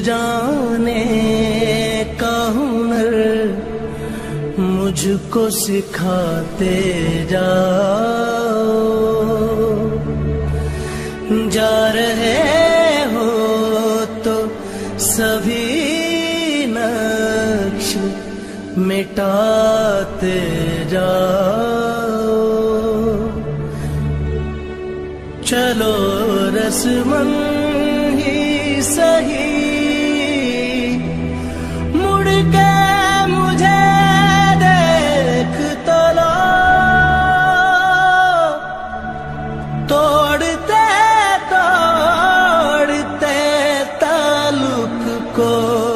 जाने का हुनर मुझको सिखाते जाओ। जा रहे हो तो सभी नक्श मिटाते जाओ। चलो रस्मन ही सही मुड़ के मुझे देख तो लो। तोड़ते तोड़ते ताल्लुक को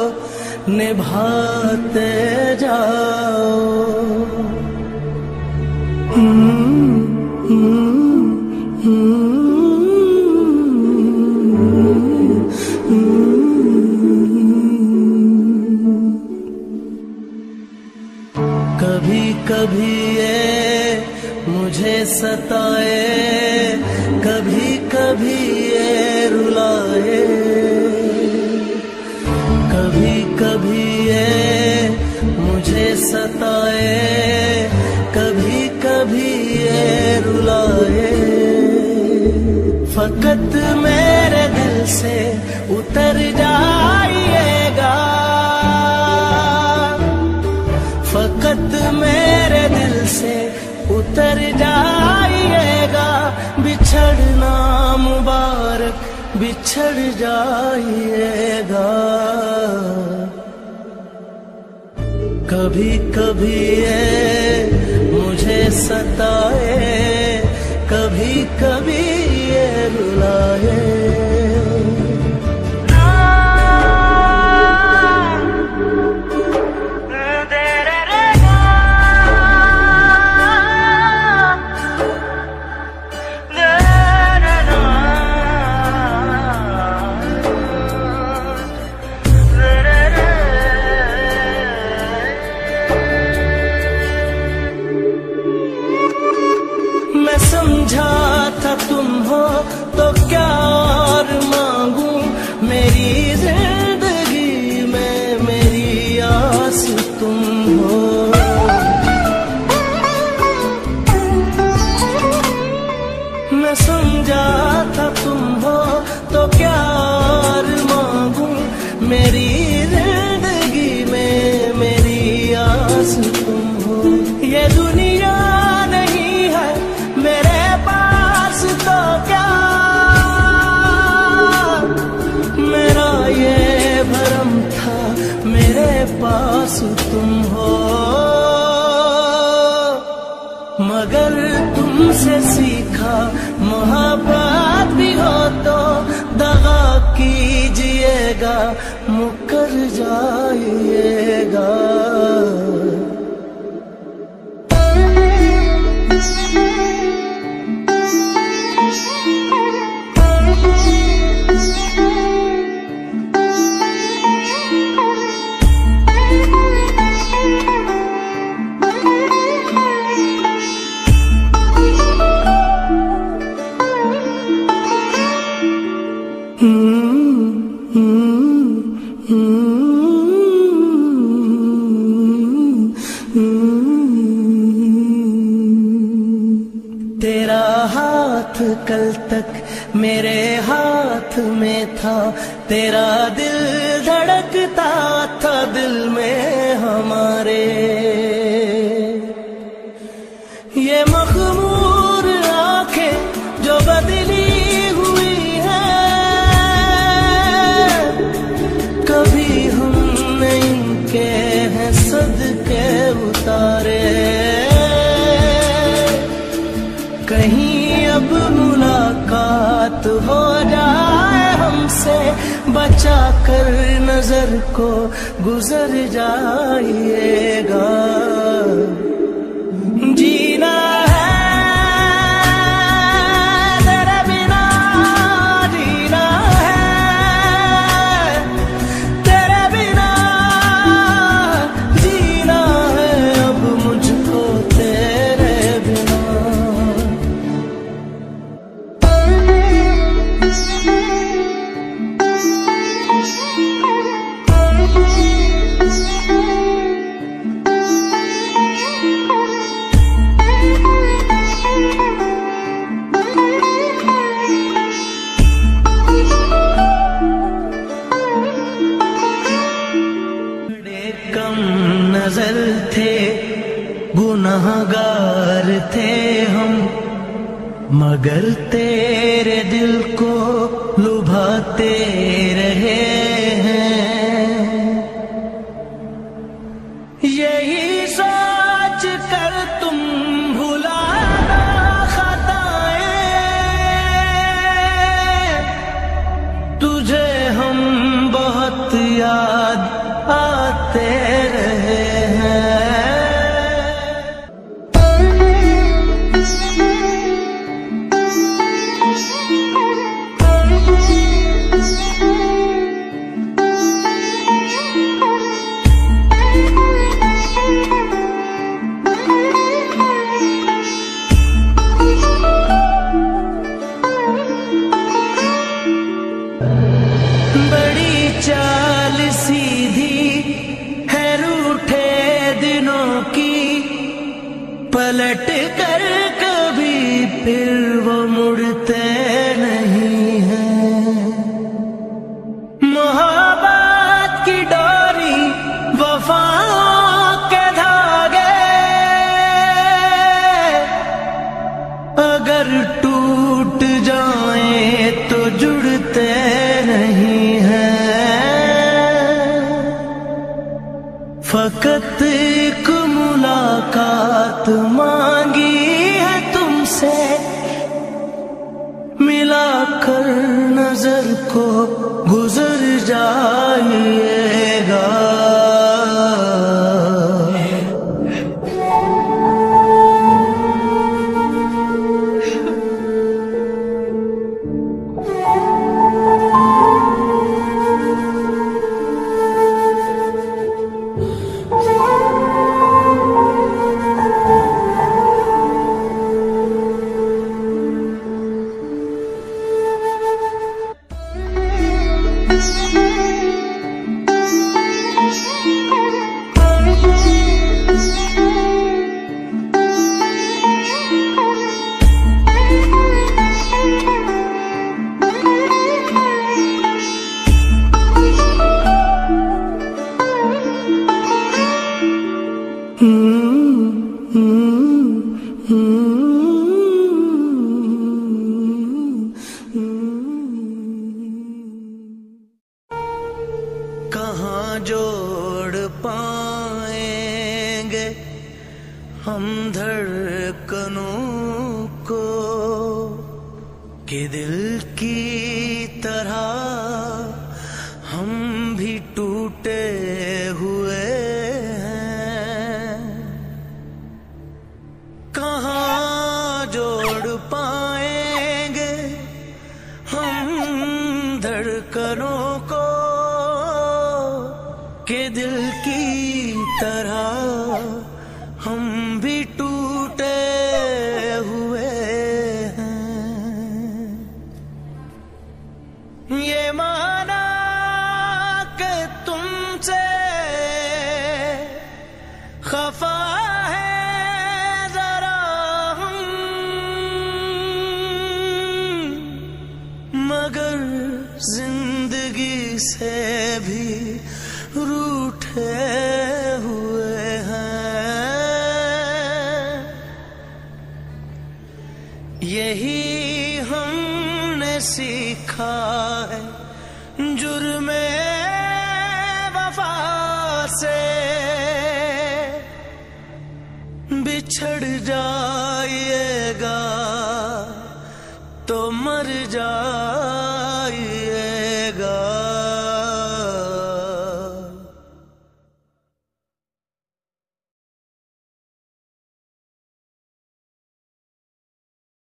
निभाते जाओ। कभी कभी ये मुझे सताए, कभी कभी ये रुलाए। कभी कभी ये मुझे सताए, कभी कभी ये रुलाए। फकत मेरे दिल से उतर जाइएगा, फकत मेरे दिल से उतर जाइएगा। बिछड़ना मुबारक बिछड़ जाइएगा। कभी कभी ये मुझे सताए, कभी कभी ये रुलाए। मैं समझा था तुम हो तो क्या और मांगू, मेरी जिंदगी में मेरी आस तुम हो। मैं समझा था तुम हो तो क्या और मांगू, मेरी जिंदगी में मेरी आस तुम हो। ये दुनिया तो क्या मेरा ये भरम था, मेरे पास तुम हो। मगर तुमसे सीखा मोहब्बत भी हो तो दगा कीजिएगा, मुकर जाइएगा। तेरा हाथ कल तक मेरे हाथ में था, तेरा दिल धड़कता था दिल में हमारे। ये मखमूर आंखें जो बदली हुई हैं, कभी हमने इनके हैं सदके उतारे। कहीं अब मुलाकात हो जाए हमसे, बचा कर नजर को गुजर जाइएगा। जीना है तेरे बिना, जीना है तेरे बिना, जीना है अब मुझको तेरे बिना। गुनाहगार थे हम, मगर तेरे दिल को लुभाते रहे हैं। यही सोच कर तुम भुलाना खताएं, तुझे हम बहुत याद आते रहे हैं। चाल सीधी है रूठे दिनों की, पलट कर कभी फिर वो मुड़ते नहीं हैं। मोहब्बत की डोरी वफाओं के धागे, अगर टूट जाए तो जुड़ते नहीं हैं। फकत एक मुलाकात मांगी है तुमसे, मिलाकर नजर को गुजर जाइएगा। कहाँ जोड़ पाएंगे हम धड़कनों को, कि दिल की तरह हम भी टूटे हुए हैं। कहाँ जोड़ पाएंगे हम धड़कनों को, के दिल की तरह हम भी टूटे हुए हैं। ये माना कि तुमसे खफा है जरा हम, मगर जिंदगी से भी रूठे हुए हैं। यही हमने सीखा है जुर्मे वफा से, बिछड़ जाइएगा तो मर जा